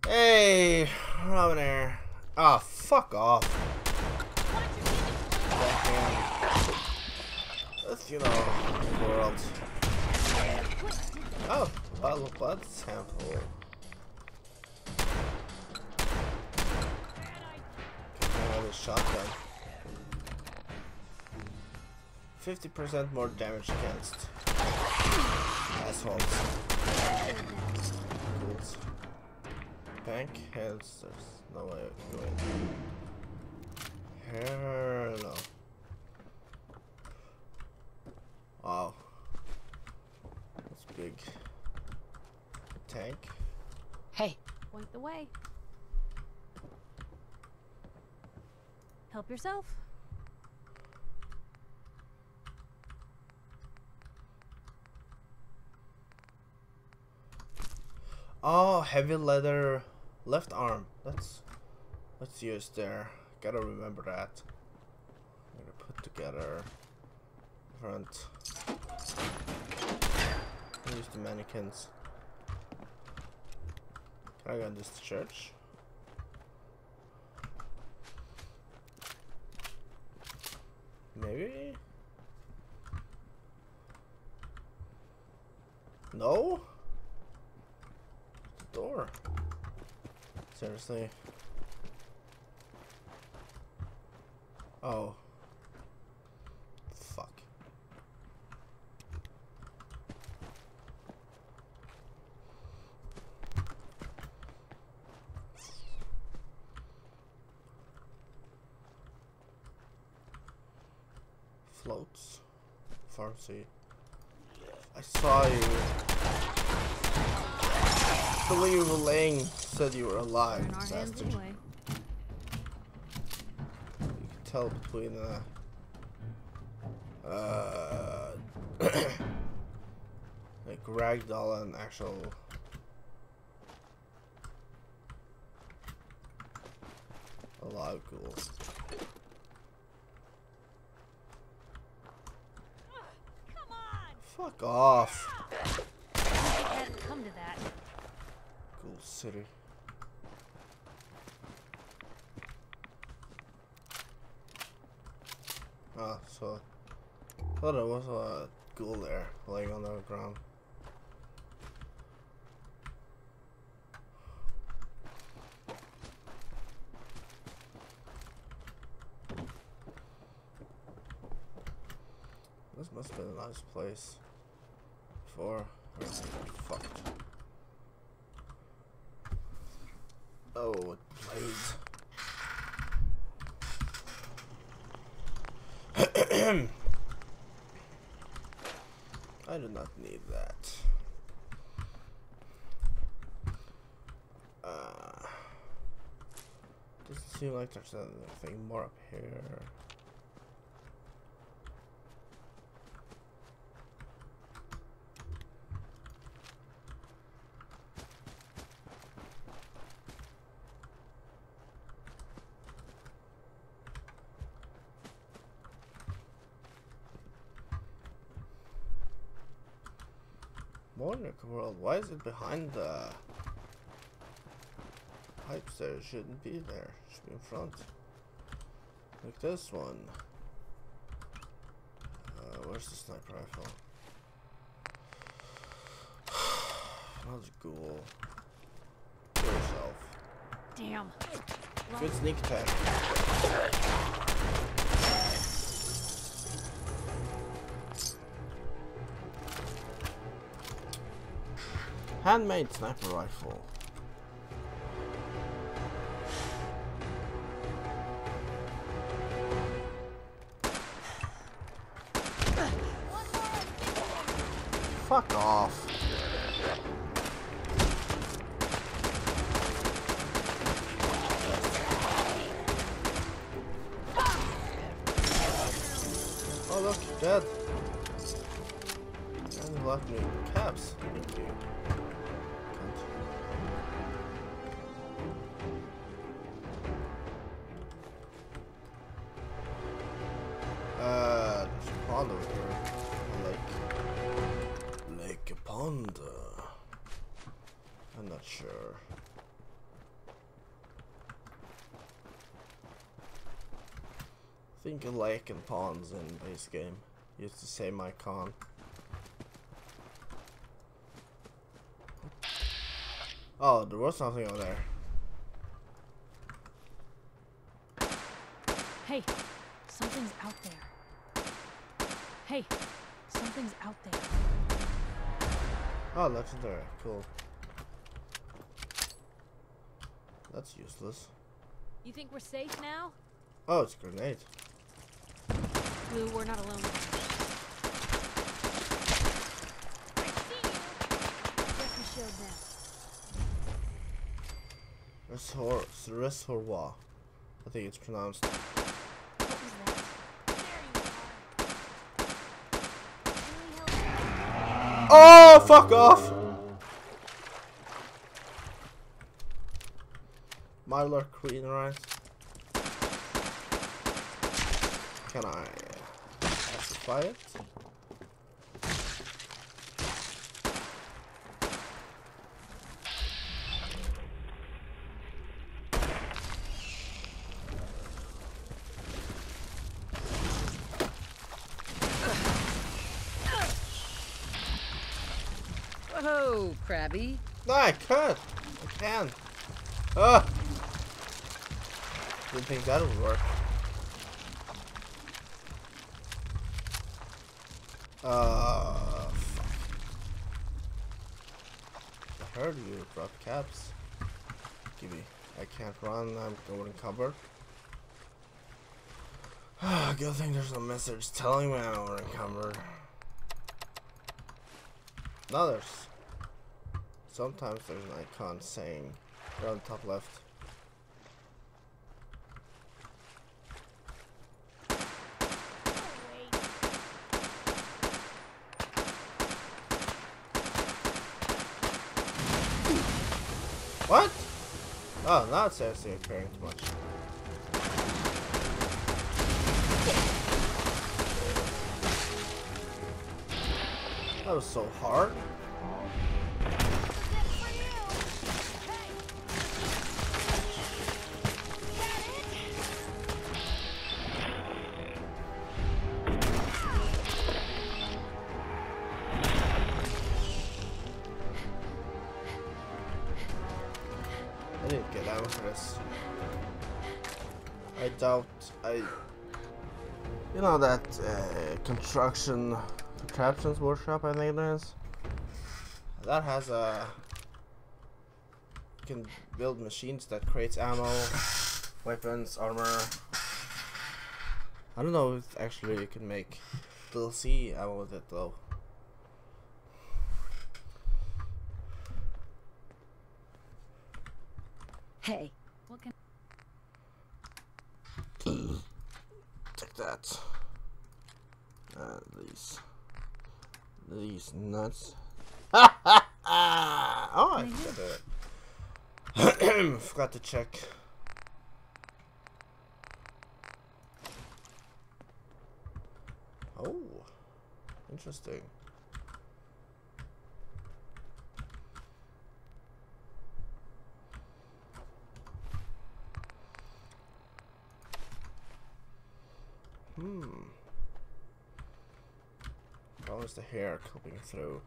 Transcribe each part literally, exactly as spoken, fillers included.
Hey, Robin Air. Ah, oh, fuck off. That's, you know, world. Oh, bottle of blood sample. Another shotgun. fifty percent more damage against assholes. Fools. Bank heads, there's no way of going. Here, no. Wow. That's big. Tank. Hey, point the way. Help yourself. Oh, heavy leather left arm. Let's let's use there. Gotta remember that. I'm gonna put together front. Use the mannequins. Can I go in this church? Maybe? No? The door. Seriously? Oh. Fuck. Floats. Pharmacy. I saw you. The way you were laying said you were alive, In our hands bastard. anyway. You can tell between uh uh like ragdoll and actual alive ghouls. Come on! Fuck off. It hadn't come to that. Ghoul City. Ah, so I thought there was a ghoul there laying on the ground. This must have been a nice place before everything got fucked. Oh, what blades. I do not need that. Uh, doesn't seem like there's anything more up here. More Nuka-World. Why is it behind the pipes there? It shouldn't be there. It should be in front. Like this one. Uh, where's the sniper rifle? Another ghoul. Kill yourself. Damn. Good sneak attack. Handmade sniper rifle. Fuck off. Oh look, you're dead. And you left me caps. Thank you. Uh, there's a pond over here. A lake. Lake a pond. I'm not sure. think a lake and ponds in this game. Use the same icon. Oh, there was something over there. Hey, something's out there. Hey, something's out there. Oh, legendary. Cool. That's useless. You think we're safe now? Oh, it's a grenade. Blue, we're not alone. I see you. Guess we showed them. Resor Reservoir. I think it's pronounced. What was that? There you are. Oh, fuck off! Mylar Queen, right? Can I pacify it? Whoa, Krabby. No, I could. I can. Ah! Didn't think that would work. Uh, fuck. I heard you drop caps. Give me. I can't run. I'm going covered. Good thing there's no message telling me I'm encumbered. No, there's. Sometimes there's an icon saying right on the top left. What? Oh, now it's actually occurring too much. That was so hard. I didn't get out for this. I doubt I. You know that uh, construction contraptions workshop, I think it is. That has a. You can build machines that creates ammo, weapons, armor. I don't know if actually you can make D L C ammo with it though. Hey. What can Take that. Uh, these. These nuts. Oh, I forgot to. Forgot to check. Oh, interesting. Hmm. How is the hair clipping through?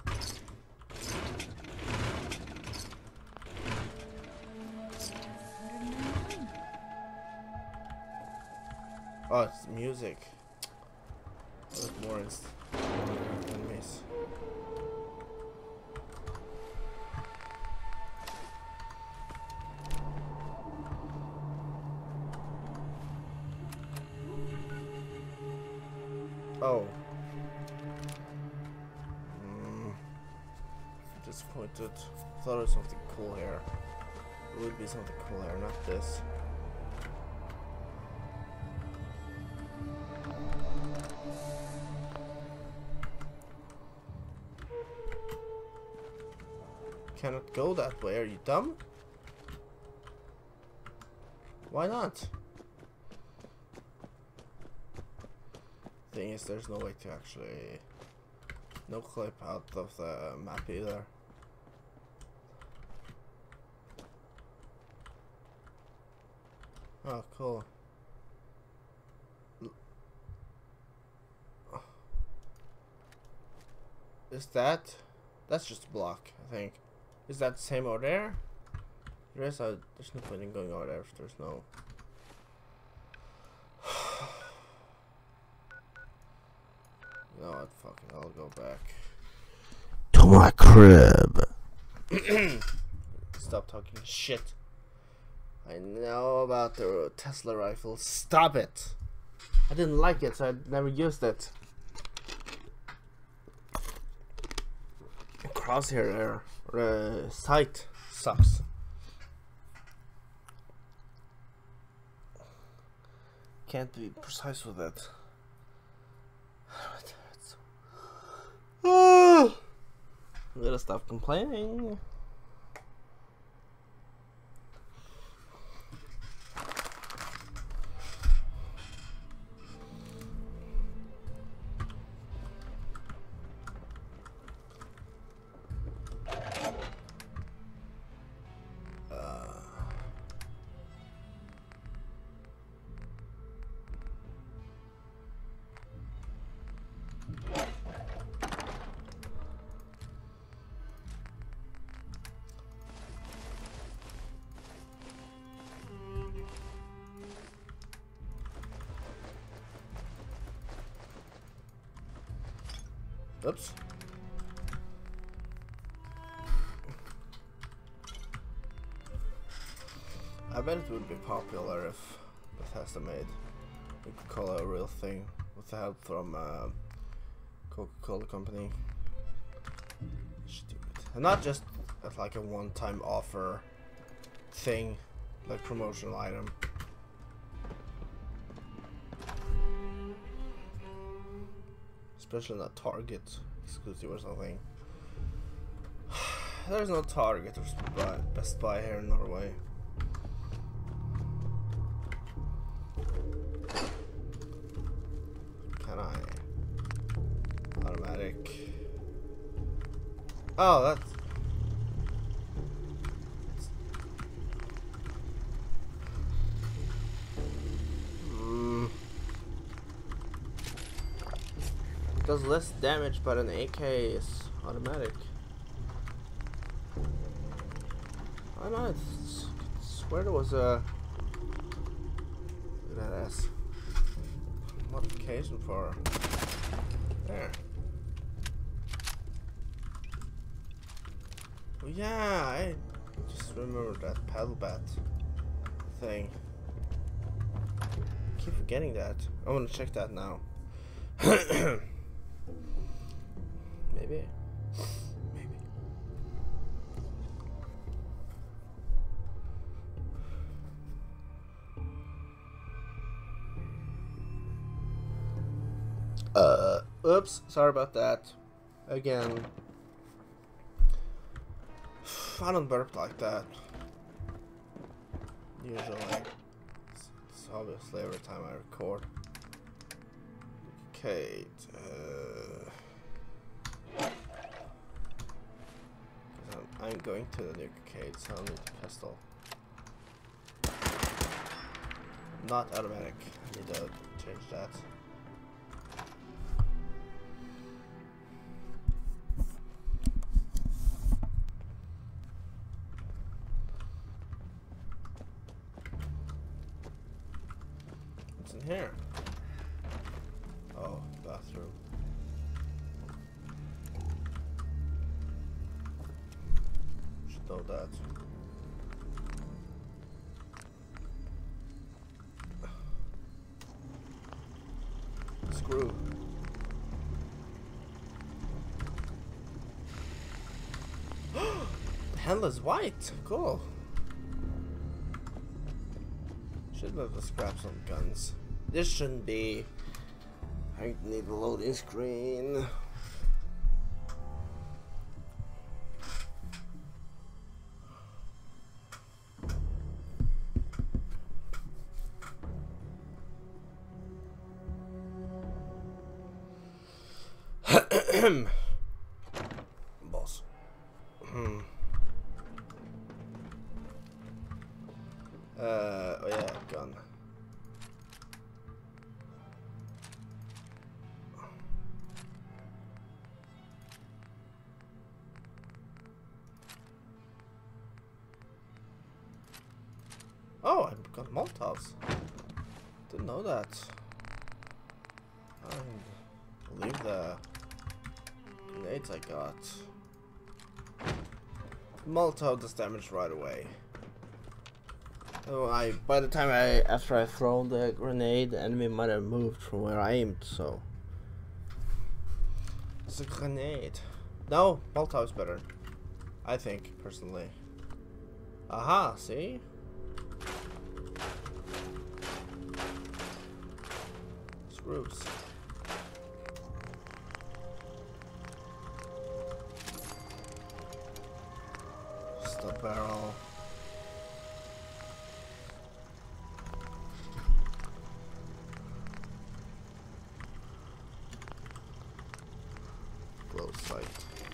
Oh, it's music. Look more inst enemies. Oh. Mm. Disappointed. Thought it was something cool here. It would be something cool here, not this. Cannot go that way, are you dumb? Why not? Thing is, there's no way to actually no clip out of the map either. Oh, cool. is that? That's just a block, I think. Is that the same over there? There is a, there's no point in going over there if there's no. You know what? Fucking, I'll go back to my crib. Stop talking shit. I know about the Tesla rifle. Stop it! I didn't like it, so I never used it. Crosshair there, or the sight sucks. Can't be precise with it. I'm gonna stop complaining. Oops. I bet it would be popular if Bethesda made Nuka-Cola a real thing with the help from uh, Coca-Cola company. Stupid. And not just as like a one-time offer thing, like promotional item. Especially not Target exclusive or something. There's no Target or Best Buy here in Norway. Can I? Automatic. Oh, that's. Does less damage, but an A K is automatic. I know. It's, I swear there was a look at that ass modification for there. Oh yeah, I just remember that paddle bat thing. I keep forgetting that. I want to check that now. Maybe. Maybe. Uh, oops, sorry about that. Again. I don't burp like that. Usually. It's, it's obviously every time I record. Okay. Uh, I'm, I'm going to the Nuka-Cade, so I'll need a pistol. Not automatic. I need to change that. What's in here? Oh, bathroom. Should know that. Screw. The handle is white. Cool. Should be able to scrap some guns. This shouldn't be. I need a loading screen. Boss. Hmm. Uh, oh yeah, gun. Oh, I got Molotovs. Didn't know that. I believe the grenades I got. Molotov does damage right away. So I, by the time I, after I thrown the grenade, the enemy might have moved from where I aimed. So it's a grenade. No, Molotov is better. I think personally. Aha! See. Screws. Just a barrel. Glow sight.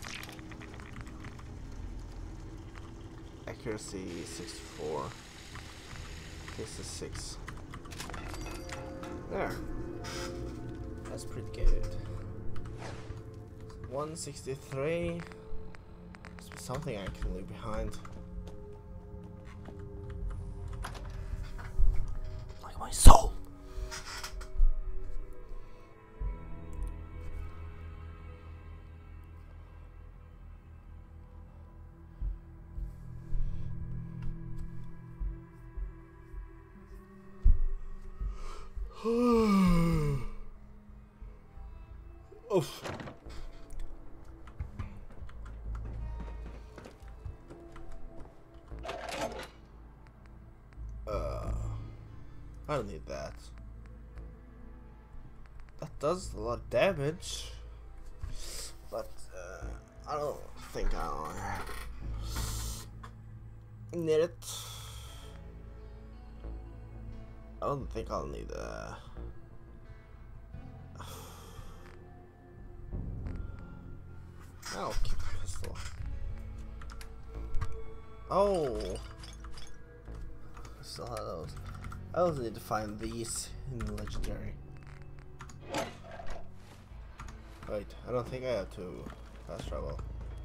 Accuracy sixty-four. This is six. There. That's pretty good. one sixty-three. Must be something I can leave behind. Like my soul. Oof. Uh, I don't need that. That does a lot of damage, but uh, I don't think I'll need it. I don't think I'll need uh I'll keep the pistol. Oh, I still have those. I also need to find these in the legendary. Wait, I don't think I have to fast travel.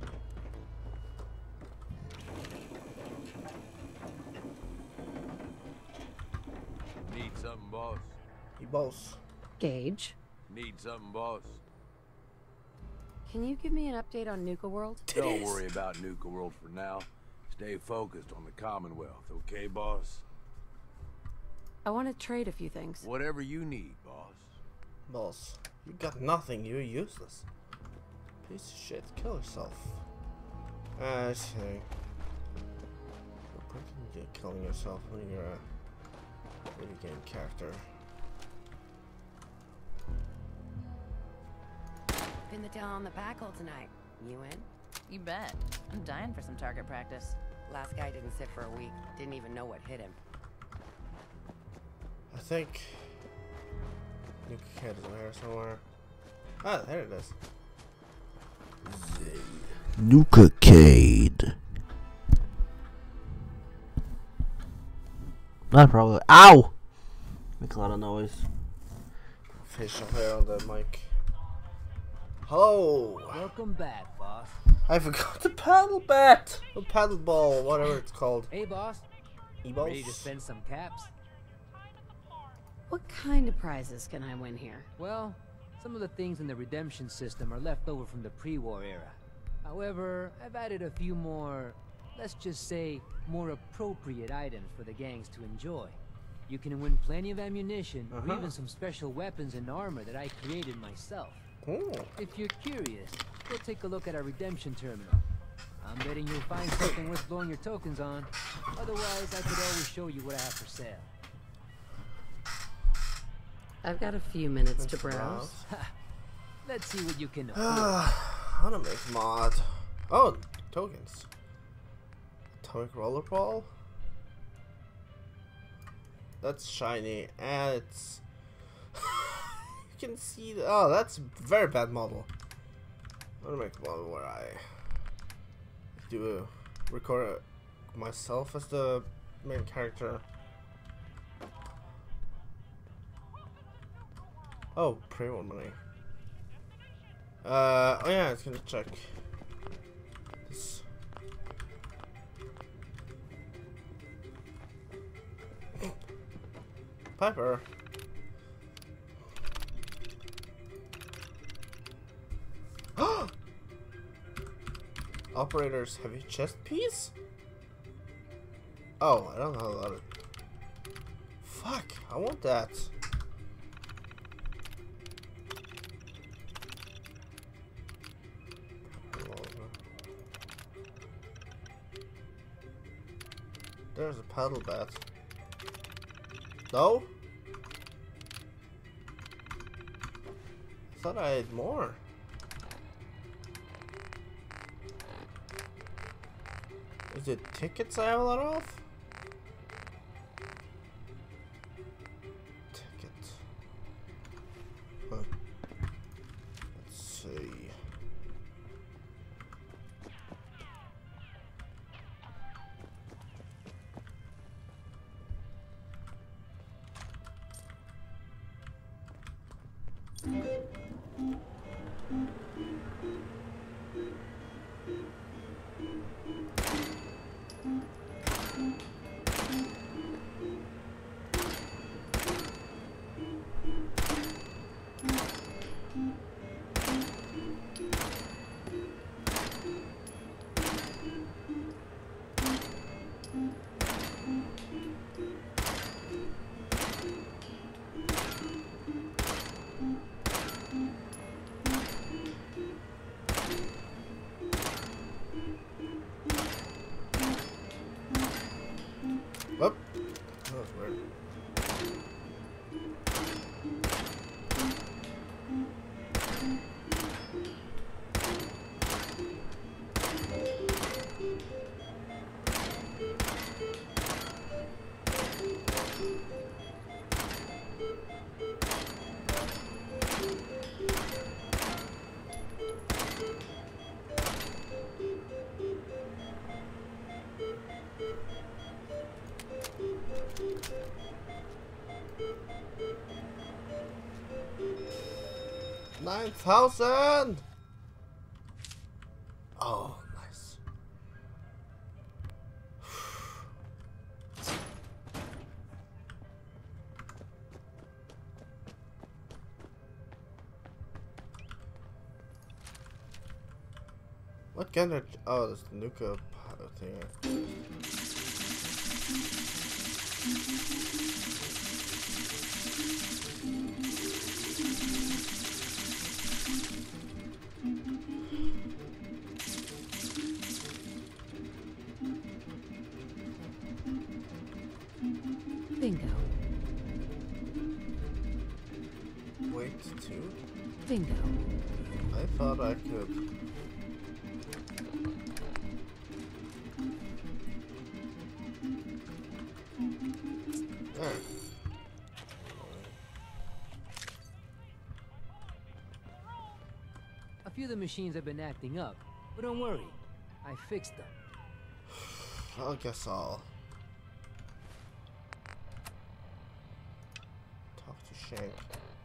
Need something, boss? He boss. Gage. Need something, boss? Can you give me an update on Nuka-World? Don't worry about Nuka-World for now. Stay focused on the Commonwealth, okay, boss? I want to trade a few things. Whatever you need, boss. Boss, you got nothing. You're useless. Piece of shit. Kill yourself. I see. You're killing yourself when you're a video game character. Pin the tail on the backhoe tonight. You in? You bet. I'm dying for some target practice. Last guy didn't sit for a week. Didn't even know what hit him. I think Nuka-Cat is over here somewhere. Ah, there it is. Nuka-Cade. Not probably. Ow! Make a lot of noise. Fish up here on the mic. Hello! Welcome back, boss. I forgot the paddle bat! Or paddle ball, whatever it's called. Hey, boss. E-balls? Ready to spend some caps? What kind of prizes can I win here? Well, some of the things in the redemption system are left over from the pre-war era. However, I've added a few more, let's just say, more appropriate items for the gangs to enjoy. You can win plenty of ammunition, Uh-huh. or even some special weapons and armor that I created myself. Ooh. If you're curious, go take a look at our redemption terminal. I'm betting you'll find something worth blowing your tokens on. Otherwise, I could always show you what I have for sale. I've got a few minutes to Let's browse. Let's see what you can afford. I wanna make mod. Oh, tokens. Atomic roller ball. That's shiny, and it's. You can see. The, oh, that's a very bad model. I wanna make a model where I do a, record myself as the main character. Oh, pre-order money. Uh, oh yeah, it's gonna check this. Piper. Operator's heavy chest piece? Oh, I don't know a lot of... Fuck, I want that. There's a paddle bat. No? I thought I had more. Is it tickets I have a lot of? Ticket. Huh. Let's see. Whoop. That was weird. Nine thousand. Oh, nice. What kind of? Oh, this Nuka thing. Bingo. Wait, two? Bingo. I thought I could. There. A few of the machines have been acting up, but don't worry, I fixed them. I guess I'll talk to Shank.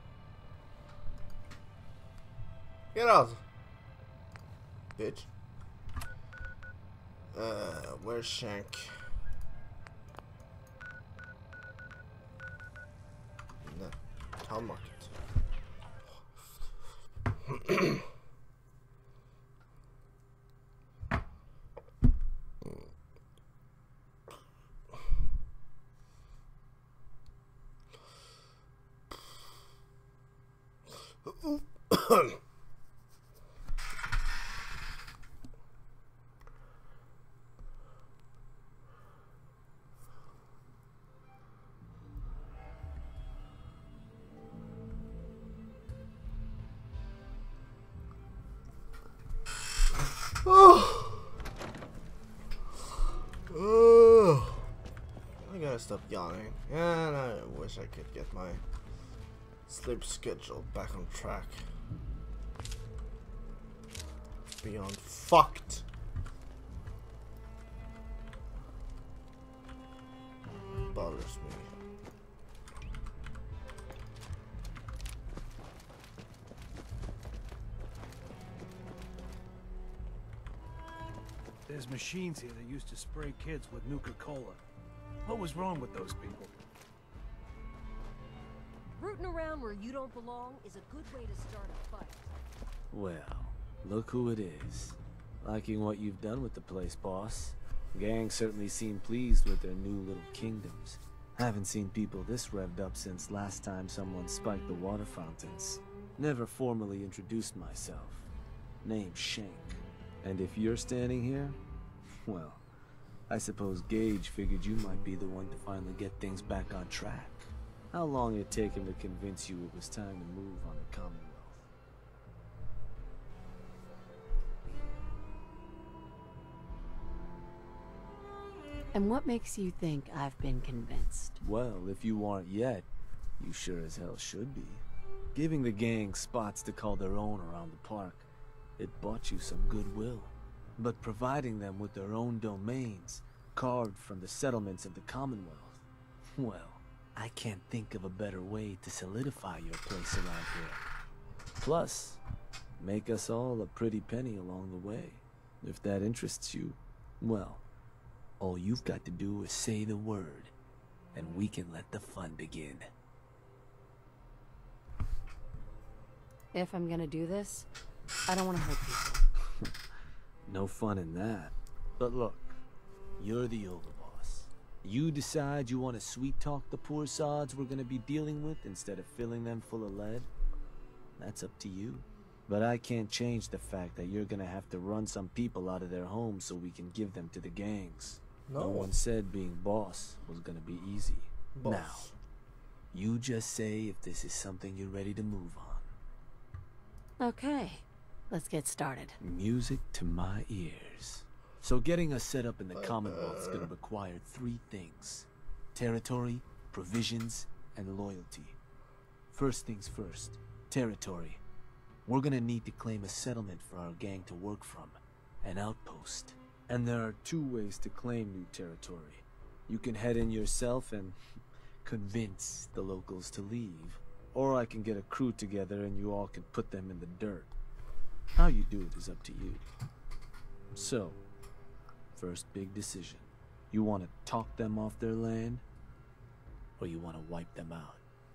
Get out, bitch. Uh, where's Shank? In the town market. Oh. Oh. I gotta stop yawning, and I wish I could get my sleep schedule back on track. It's beyond fucked. Bothers me. There's machines here that used to spray kids with Nuka-Cola. What was wrong with those people? Rooting around where you don't belong is a good way to start a fight. Well, look who it is. Liking what you've done with the place, boss. Gang certainly seem pleased with their new little kingdoms. Haven't seen people this revved up since last time someone spiked the water fountains. Never formally introduced myself. Name's Shank. And if you're standing here, well, I suppose Gage figured you might be the one to finally get things back on track. How long did it take him to convince you it was time to move on the Commonwealth? And what makes you think I've been convinced? Well, if you aren't yet, you sure as hell should be. Giving the gang spots to call their own around the park, it bought you some goodwill. But providing them with their own domains, carved from the settlements of the Commonwealth, well, I can't think of a better way to solidify your place around here. Plus, make us all a pretty penny along the way. If that interests you, well, all you've got to do is say the word, and we can let the fun begin. If I'm gonna do this, I don't want to hurt people. No fun in that. But look, you're the overboss. You decide you want to sweet-talk the poor sods we're gonna be dealing with instead of filling them full of lead. That's up to you. But I can't change the fact that you're gonna have to run some people out of their homes so we can give them to the gangs. No, no one said being boss was gonna be easy. Boss. Now, you just say if this is something you're ready to move on. Okay, let's get started. Music to my ears. So getting us set up in the Commonwealth is gonna require three things. Territory, provisions, and loyalty. First things first, territory. We're gonna need to claim a settlement for our gang to work from, an outpost. And there are two ways to claim new territory. You can head in yourself and convince the locals to leave. Or I can get a crew together and you all can put them in the dirt. How you do it is up to you. So, first big decision. You want to talk them off their land? Or you want to wipe them out?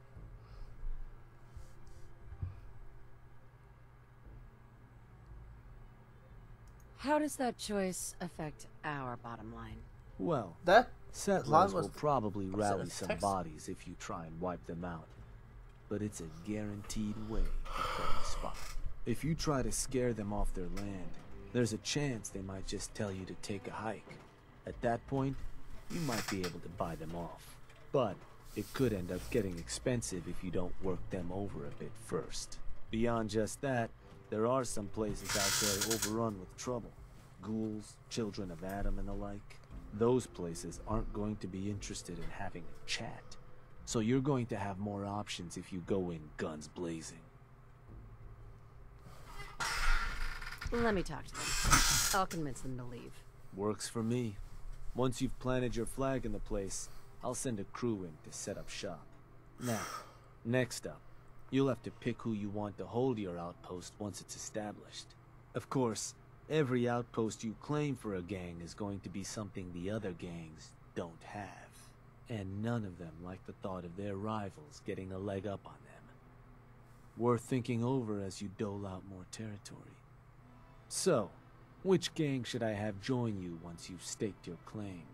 How does that choice affect our bottom line? Well, that settlers line will was probably rally some text. bodies if you try and wipe them out. But it's a guaranteed way to claim a spot. If you try to scare them off their land, there's a chance they might just tell you to take a hike. At that point, you might be able to buy them off. But it could end up getting expensive if you don't work them over a bit first. Beyond just that, there are some places out there overrun with trouble. Ghouls, children of Adam and the like. Those places aren't going to be interested in having a chat. So you're going to have more options if you go in guns blazing. Let me talk to them. I'll convince them to leave. Works for me. Once you've planted your flag in the place, I'll send a crew in to set up shop. Now, next up, you'll have to pick who you want to hold your outpost once it's established. Of course, every outpost you claim for a gang is going to be something the other gangs don't have. And none of them like the thought of their rivals getting a leg up on them. Worth thinking over as you dole out more territory. So, which gang should I have join you once you've staked your claim?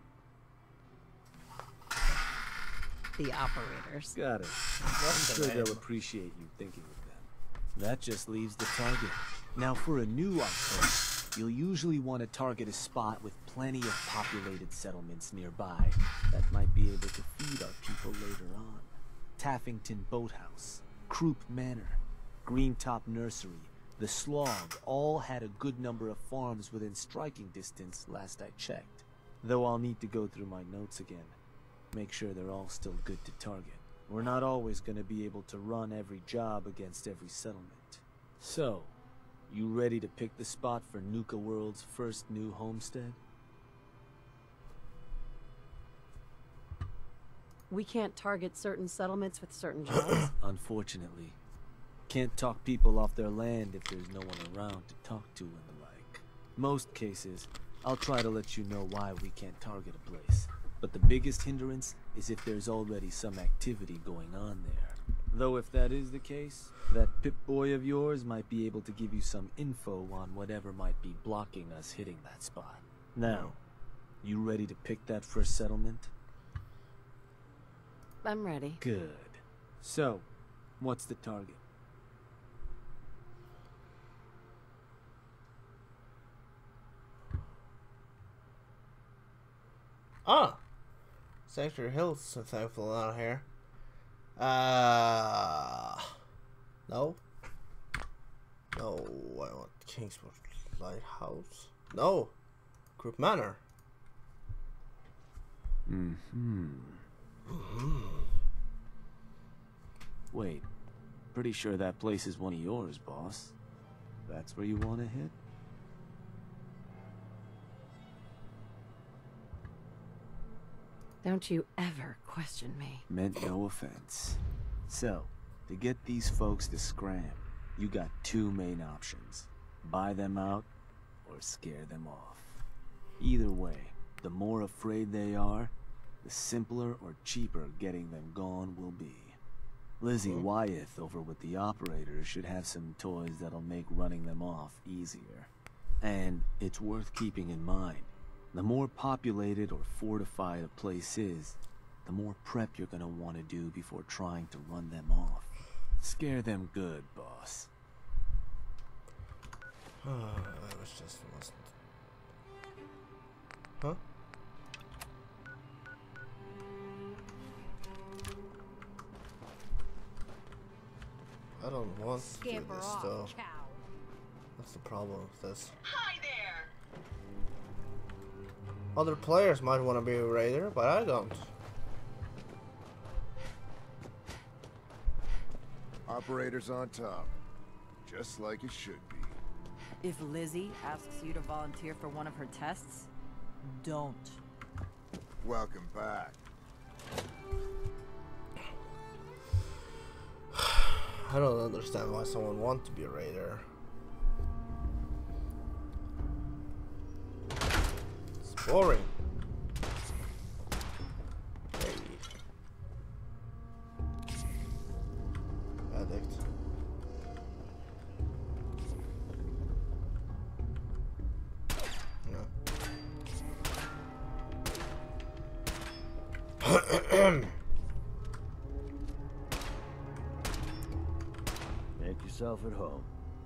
The operators. Got it. I'm sure they'll appreciate you thinking of them. That just leaves the target. Now for a new outpost, you'll usually want to target a spot with plenty of populated settlements nearby that might be able to feed our people later on. Taffington Boathouse, Croup Manor, Greentop Nursery, the Slog all had a good number of farms within striking distance last I checked. Though I'll need to go through my notes again. Make sure they're all still good to target. We're not always going to be able to run every job against every settlement. So, you ready to pick the spot for Nuka-World's first new homestead? We can't target certain settlements with certain jobs. Unfortunately. Can't talk people off their land if there's no one around to talk to and the like. Most cases, I'll try to let you know why we can't target a place. But the biggest hindrance is if there's already some activity going on there. Though if that is the case, that Pip-Boy of yours might be able to give you some info on whatever might be blocking us hitting that spot. Now, you ready to pick that first settlement? I'm ready. Good. So, what's the target? Ah! Sector Hills, so thankful out here. Uh, no. No, I want Kingswood Lighthouse. No, Group Manor. Mm-hmm. Wait, pretty sure that place is one of yours, boss. That's where you want to hit? Don't you ever question me. Meant no offense. So, to get these folks to scram, you got two main options. Buy them out, or scare them off. Either way, the more afraid they are, the simpler or cheaper getting them gone will be. Lizzie Wyeth over with the operators should have some toys that'll make running them off easier. And it's worth keeping in mind, the more populated or fortified a place is, the more prep you're gonna want to do before trying to run them off. Scare them good, boss. Oh, that was just wasn't. Huh? I don't want to do Scamper this off, though. cow. What's the problem with this? Hi there. Other players might want to be a raider, but I don't. Operators on top. Just like it should be. If Lizzie asks you to volunteer for one of her tests, don't. Welcome back. I don't understand why someone wants to be a raider. It's boring. Hey. Addict. No. Make yourself at home.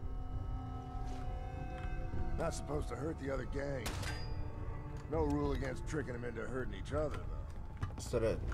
Not supposed to hurt the other gangs. No rule against tricking them into hurting each other, though. Is that it?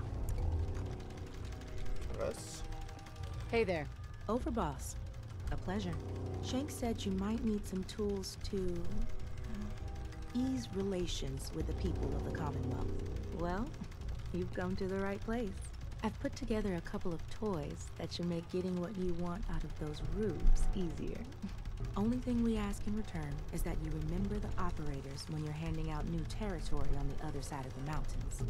Press. Hey there. Over, boss. A pleasure. Shank said you might need some tools to uh, ease relations with the people of the Commonwealth. Well, you've come to the right place. I've put together a couple of toys that should make getting what you want out of those rubes easier. Only thing we ask in return is that you remember the operators when you're handing out new territory on the other side of the mountains.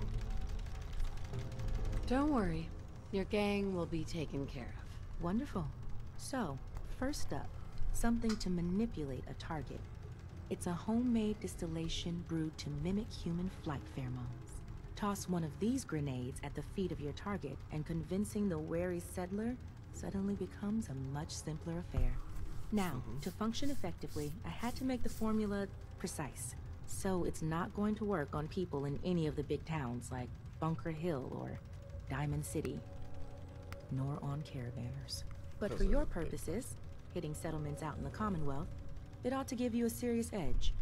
Don't worry. Your gang will be taken care of. Wonderful. So, first up, something to manipulate a target. It's a homemade distillation brewed to mimic human flight pheromones. Toss one of these grenades at the feet of your target, and convincing the wary settler suddenly becomes a much simpler affair. Now, mm-hmm. to function effectively, I had to make the formula precise. So it's not going to work on people in any of the big towns like Bunker Hill or Diamond City, nor on caravanners. But for your purposes, hitting settlements out in the Commonwealth, it ought to give you a serious edge.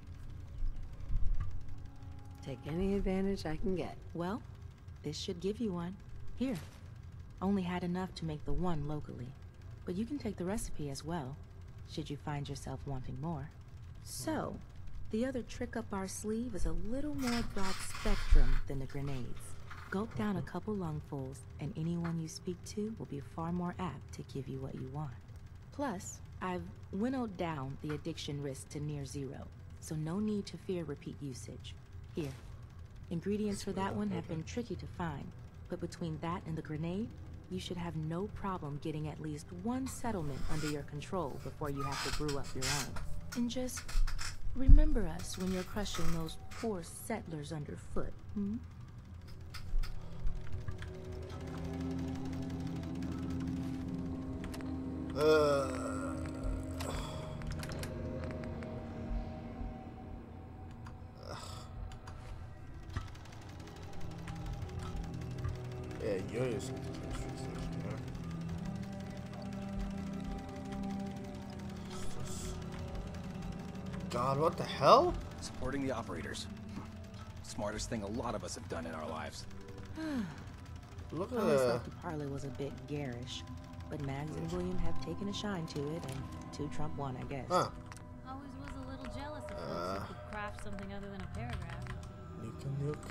Take any advantage I can get. Well, this should give you one. Here. Only had enough to make the one locally. But you can take the recipe as well, should you find yourself wanting more. So, the other trick up our sleeve is a little more broad spectrum than the grenades. Gulp down a couple lungfuls, and anyone you speak to will be far more apt to give you what you want. Plus, I've winnowed down the addiction risk to near zero, so no need to fear repeat usage. Here. Ingredients for that one have been tricky to find, but between that and the grenade, you should have no problem getting at least one settlement under your control before you have to brew up your own. And just remember us when you're crushing those poor settlers underfoot, hmm? Uh, yeah, you're using the chemistry station here. God, what the hell? Supporting the operators. Smartest thing a lot of us have done in our lives. Look at Always the... thought the parlor was a bit garish, but Mags and William have taken a shine to it, and two trump one, I guess. Huh. Always was a little jealous of folks Uh, who could craft something other than a paragraph. Nuka Nuke.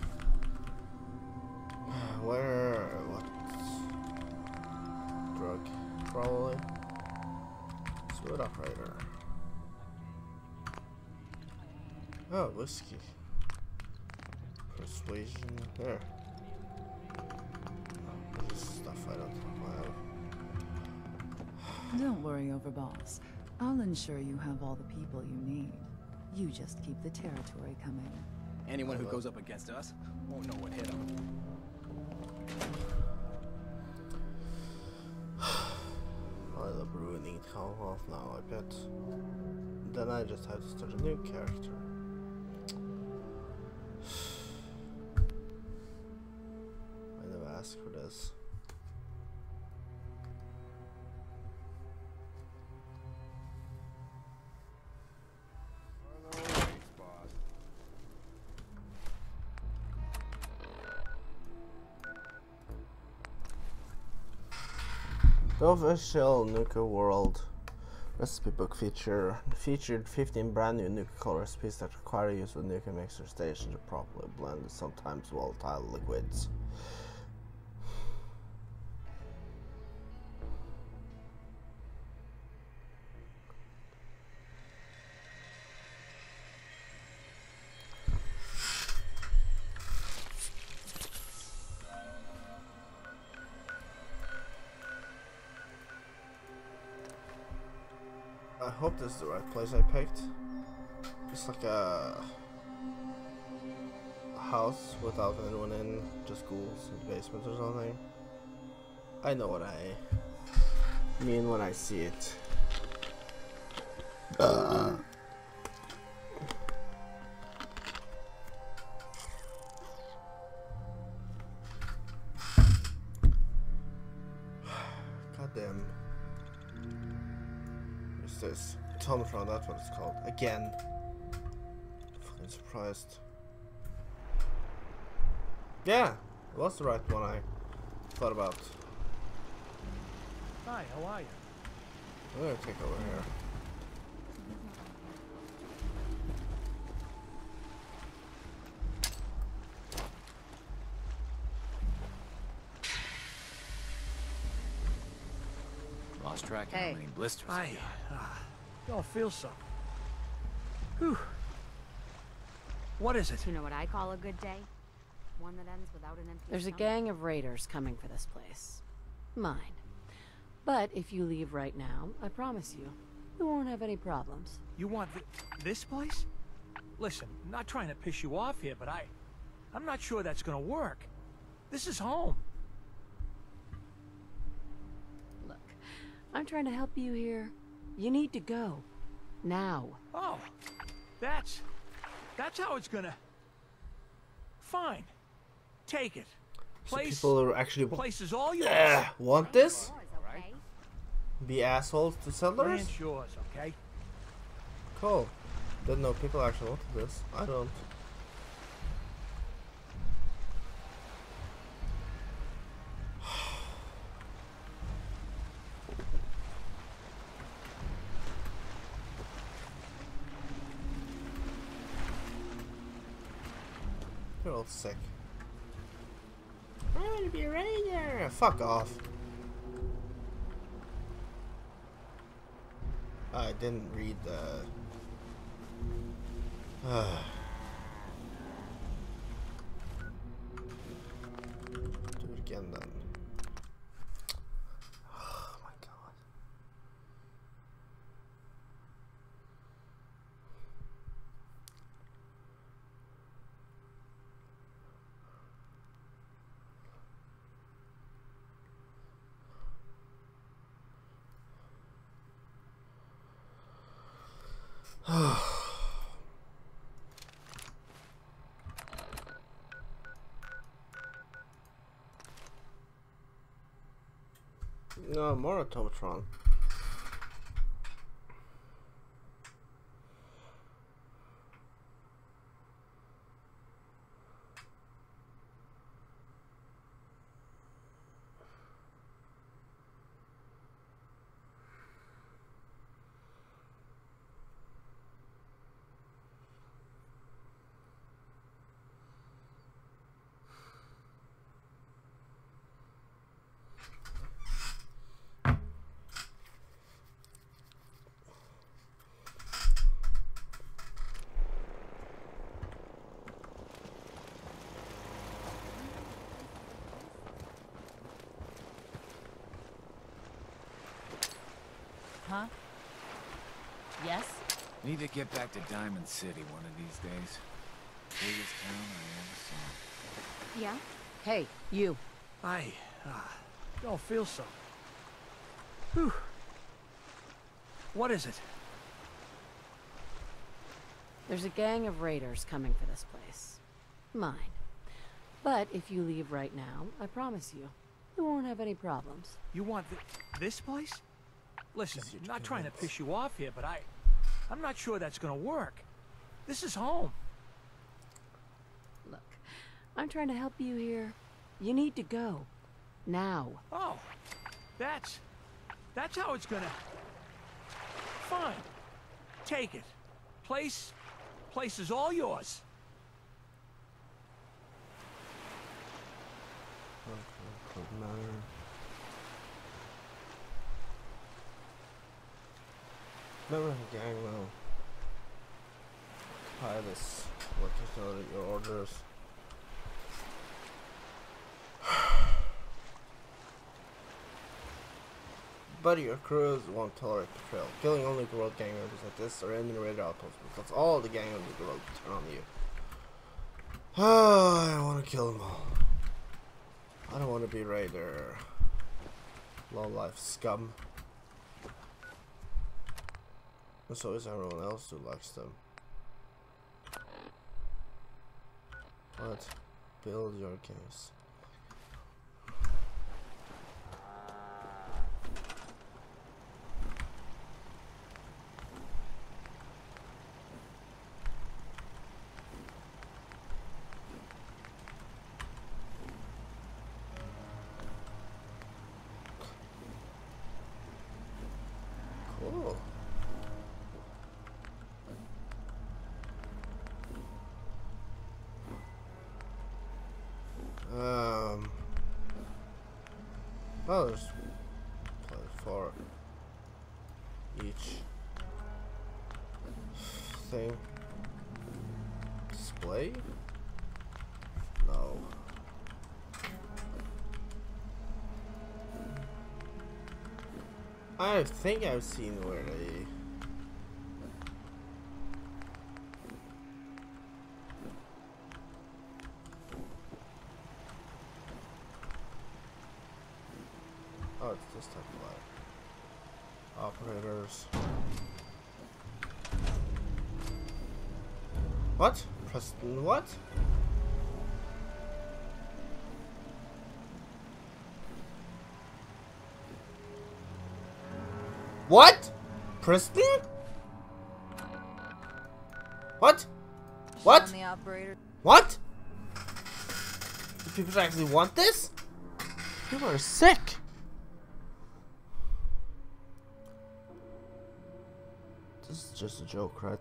Where? What? Drug? Probably. Smooth operator. Oh, whiskey. Persuasion. There. Oh, this is stuff I don't have. Don't worry, Overboss. I'll ensure you have all the people you need. You just keep the territory coming. Anyone who goes up against us won't know what hit them. I'll be ruining town half now, I bet. Then I just have to start a new character. I never asked for this. The official Nuka-World recipe book feature featured fifteen brand new Nuka-Cola recipes that require use of Nuka mixer station to properly blend the sometimes volatile liquids. I hope this is the right place I picked. It's like a, a house without anyone in, just ghouls in the basement or something. I know what I mean when I see it. Uh. Goddamn. This Tomatron, that's what it's called. Again. Fucking surprised. Yeah, it was the right one I thought about. Hi, how are you? I'm gonna take over here. Lost track of Hey. how many blisters. Hi. Uh, don't feel so. Whew. What is it? You know what I call a good day? One that ends without an empty There's a stomach. gang of raiders coming for this place. Mine. But if you leave right now, I promise you, we won't have any problems. You want th this place? Listen, I'm not trying to piss you off here, but I... I'm not sure that's gonna work. This is home. Look, I'm trying to help you here. You need to go. Now. Oh, that's... That's how it's gonna... Fine. Take it. So Place, people are actually place is all yours. uh, want this? Okay. Be assholes to settlers? Land's yours, okay? Cool. Didn't know people actually wanted this. I don't. You're all sick. I want to be a raider. Fuck off. I didn't read the. Uh. Do it again then. Oh my god. No, more Automatron. Huh? Yes? Need to get back to Diamond City one of these days. Biggest town I ever saw. Yeah? Hey, you. I uh, don't feel so. Whew. What is it? There's a gang of raiders coming for this place. Mine. But if you leave right now, I promise you, you won't have any problems. You want th this place? Listen, I'm not trying to piss you off here, but I... I'm not sure that's gonna work. This is home. Look, I'm trying to help you here. You need to go. Now. Oh, that's... That's how it's gonna... Fine. Take it. Place... Place is all yours. Could matter. Member of the gang will hide this. What is all your orders? But your crews won't tolerate betrayal. Killing only Nuka-World gang members like this or enemy raider outposts because all the gang of Nuka-World turn on you. Oh, I want to kill them all. I don't want to be raider. Low life scum. And so is everyone else who likes them. What? Build your case. Cool. Um. Oh, there's for each thing. Display? No. I think I've seen where they. Oh, it's this type of light. Operators. What? Preston, what? What? Preston? What? What? The operator. What? Do people actually want this? People are sick. This is just a joke, right?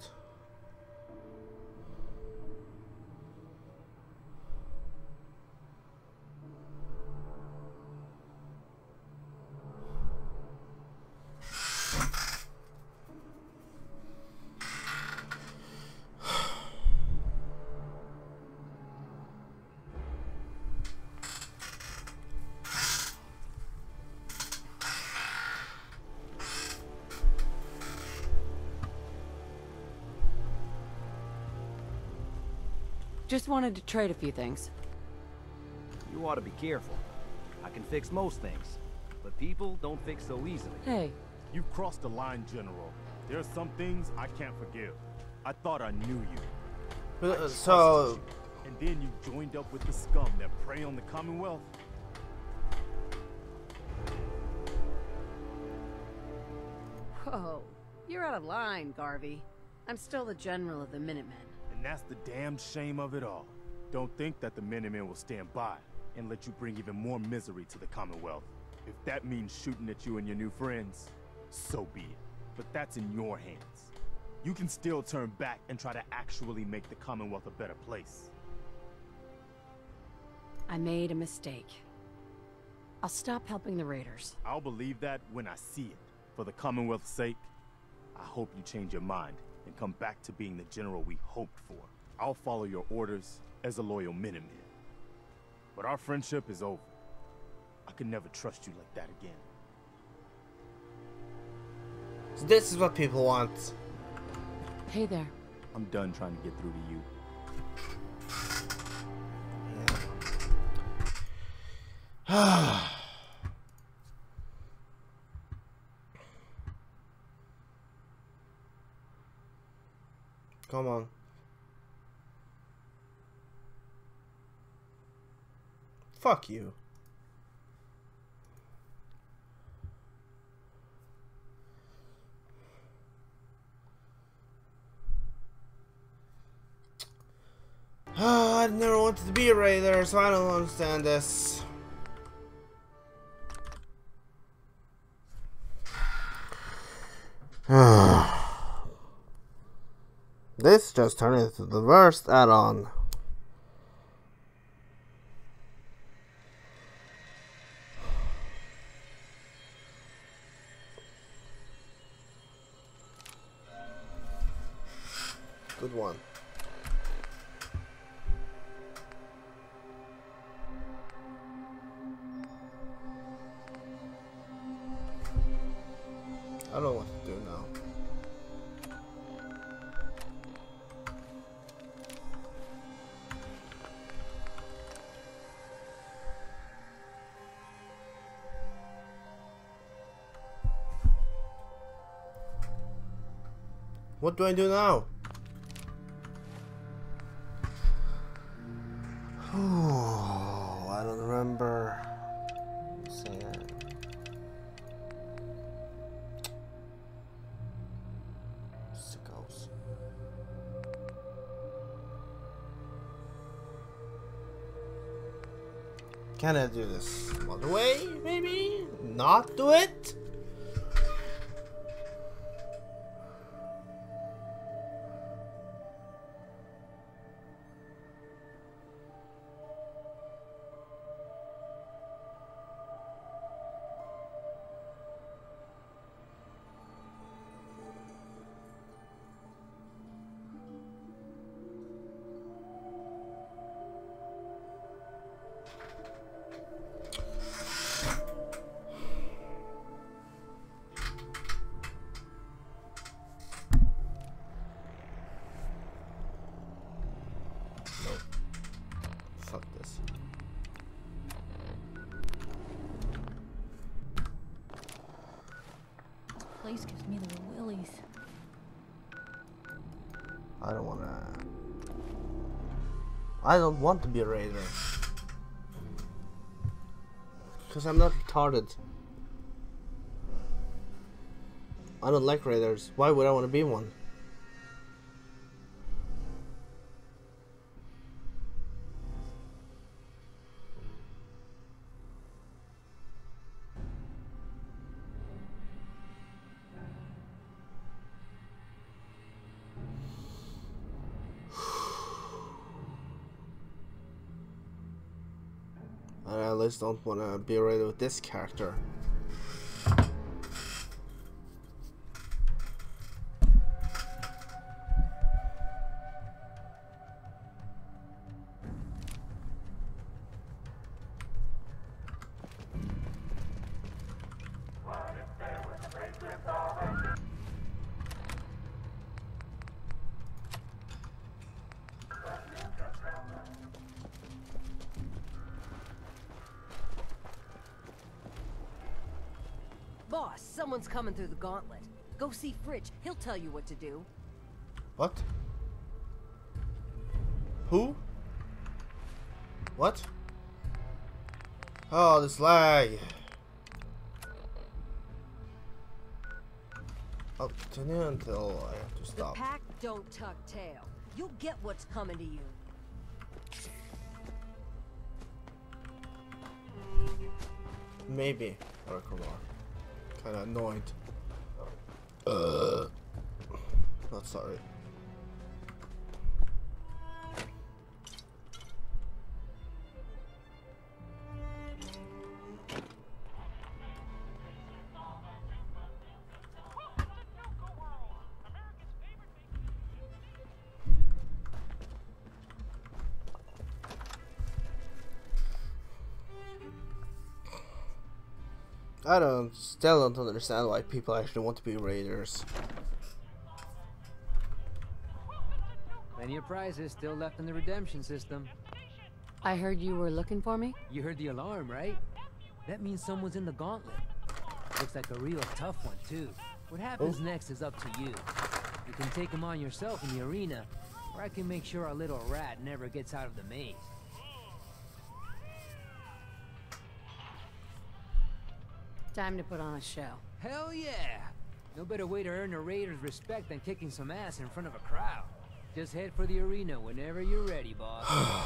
Just wanted to trade a few things. You ought to be careful. I can fix most things, but people don't fix so easily. Hey. You've crossed the line, General. There are some things I can't forgive. I thought I knew you. But, I uh, so... trusted you, and then you joined up with the scum that prey on the Commonwealth. Whoa, you're out of line, Garvey. I'm still the general of the Minutemen. And that's the damn shame of it all. Don't think that the Minutemen will stand by and let you bring even more misery to the Commonwealth. If that means shooting at you and your new friends, so be it. But that's in your hands. You can still turn back and try to actually make the Commonwealth a better place. I made a mistake. I'll stop helping the Raiders. I'll believe that when I see it. For the Commonwealth's sake, I hope you change your mind and come back to being the general we hoped for. I'll follow your orders as a loyal Minuteman. But our friendship is over. I could never trust you like that again. So this is what people want. Hey there. I'm done trying to get through to you. Yeah. Come on. Fuck you. Oh, I never wanted to be a raider, so I don't understand this. This just turned into the worst add-on. Good one. I don't know what to do now. What do I do now? Oh, I don't remember. Let's see. Sickos. Can I do this other way? Maybe not do it. Place gives me the willies. I don't wanna. I don't want to be a raider. Because I'm not retarded. I don't like raiders. Why would I want to be one? I at least don't want to be a raider with this character. Boss, someone's coming through the gauntlet. Go see Fridge. He'll tell you what to do. What? Who? What? Oh, this lag. I'll continue until I have to The stop. pack don't tuck tail. You'll get what's coming to you. Maybe. Or kinda annoyed. Uh, not sorry. I don't, still don't understand why people actually want to be raiders. Plenty of prizes still left in the redemption system. I heard you were looking for me? You heard the alarm, right? That means someone's in the gauntlet. Looks like a real tough one, too. What happens oh. next is up to you. You can take him on yourself in the arena, or I can make sure our little rat never gets out of the maze. Time to put on a show. Hell yeah! No better way to earn a raider's respect than kicking some ass in front of a crowd. Just head for the arena whenever you're ready, boss.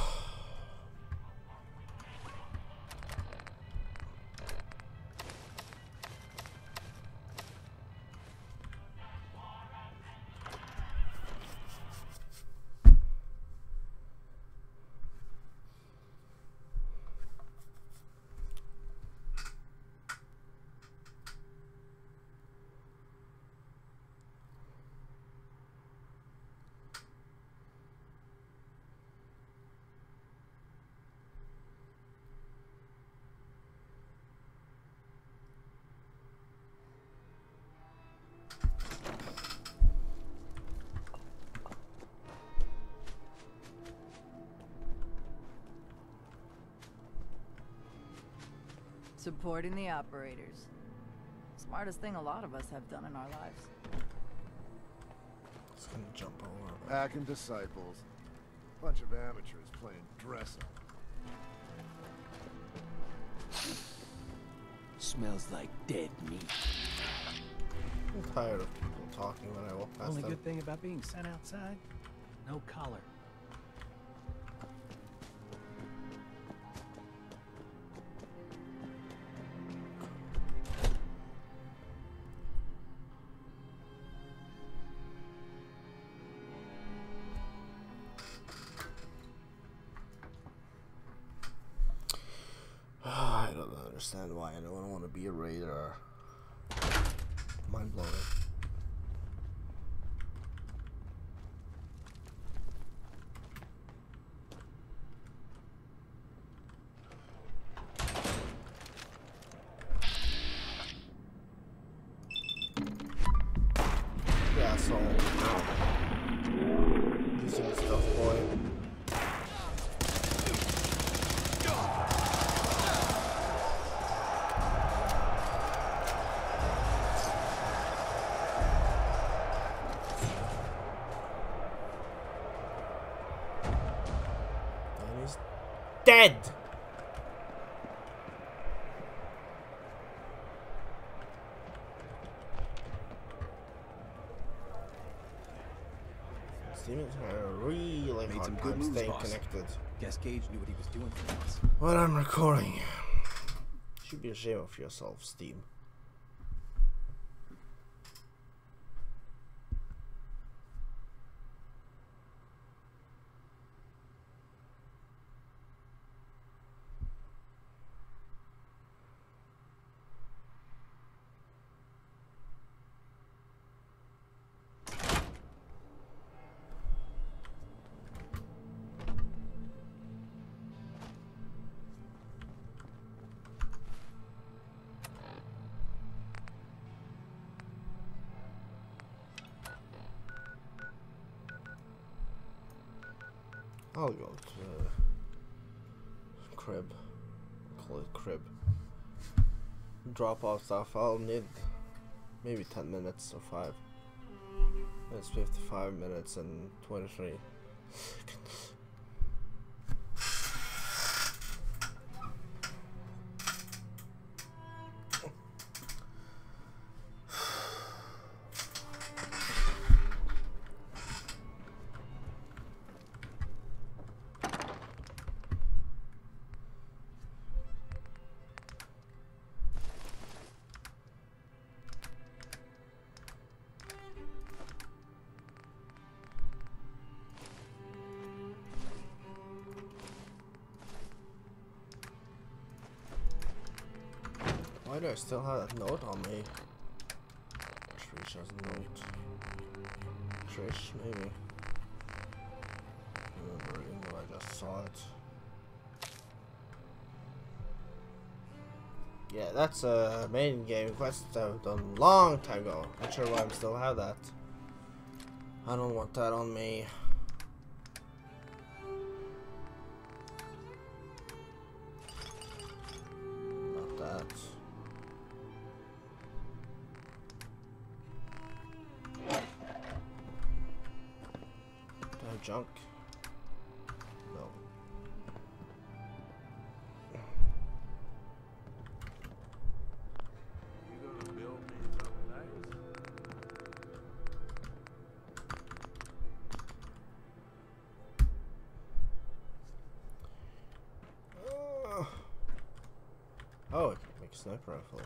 Supporting the operators. Smartest thing a lot of us have done in our lives. It's gonna jump over. Pack and disciples. Bunch of amateurs playing dress up. Smells like dead meat. I'm tired of people talking when I walk past Only them. good thing about being sent outside? No collar. I don't understand why I don't want to be a raider. Mind blowing. Yeah, so using the stuff, boy. Dead. Steamers are really Made hard some good time moves, staying boss. connected. Guess Gage knew what he was doing for us. When I'm recording, you should be ashamed of yourself, Steam. I'll go to uh, crib. Call it crib. Drop off stuff I'll need maybe ten minutes or five. It's fifty-five minutes and twenty-three seconds. Why do I still have that note on me? Trish has a note. Trish, maybe. I remember, even though I just saw it. Yeah, that's a main game quest I've done long time ago. Not sure why I still have that. I don't want that on me. Not that. Junk? No. You gonna build me something nice? Uh, oh, I can make a sniper rifle.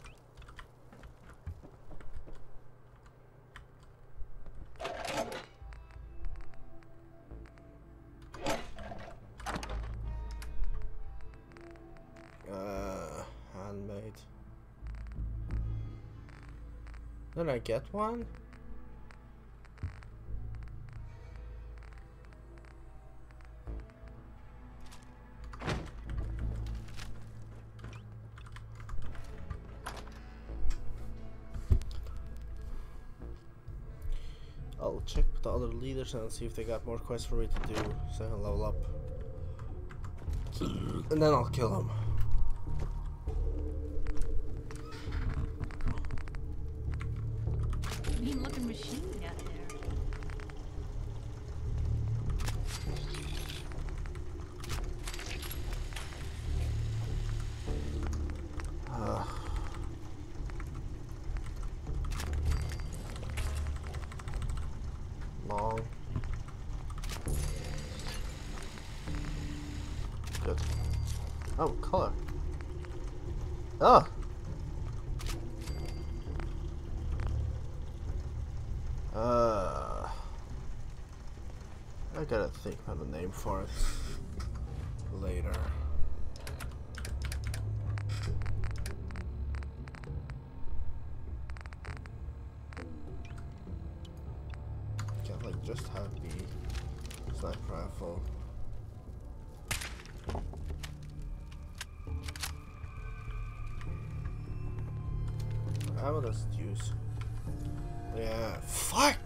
Did I get one? I'll check with the other leaders and see if they got more quests for me to do so I can level up. And then I'll kill them. Mean looking machine out there. Uh. Long. Good. Oh, color. Oh. Uh, I gotta think of a name for it later. Can't like just have the sniper rifle. What ammo does it use? Yeah, fuck!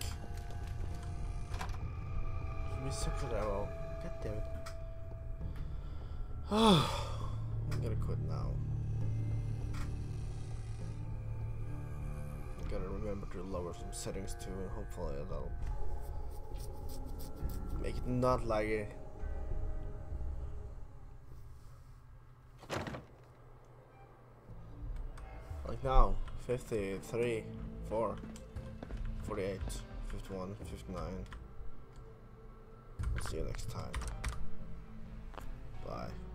Give me separate ammo. God damn it. Oh, I'm gonna quit now. I gotta remember to lower some settings too, and hopefully that'll make it not laggy. Like now, fifty-three, four. forty-eight, fifty-one, fifty-nine. See you next time. Bye.